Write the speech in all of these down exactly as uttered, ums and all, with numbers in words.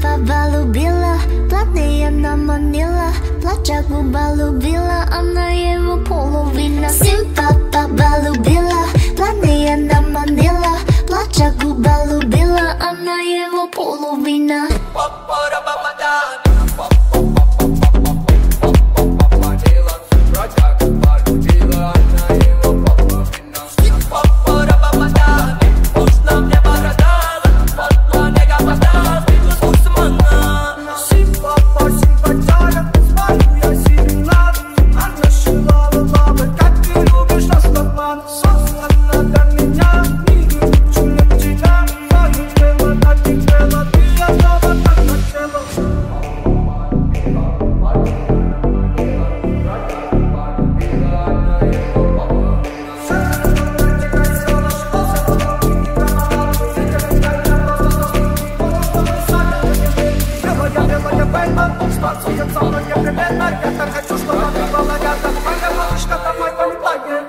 папа любила, платные на манила, плача губа любила, она его половина. Сын папа любила, платные на манила, плача губа любила, она его половина. Танцует со мной непременно, я так хочу, чтобы ты была рядом. Моя малышка, давай полетаем.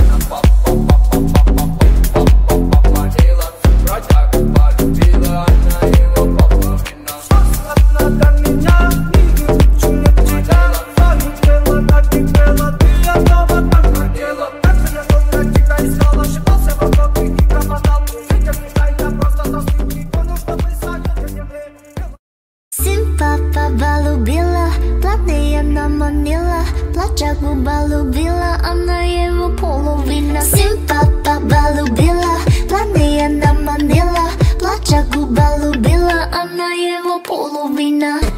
Бродяга полюбила, она его половина. Она до меня, не хочу не тебя. Полетела, накипела, ты одного так хотела. Так я только тебя искала, ошибался вокруг и пропадал. Ветер не тайна, просто тоски, понял, что мы сами не время. Сын папа любила, платные на манила, плача губа любила, она его половина. Сын папа любила, платные на манила, плача губа любила, она его половина.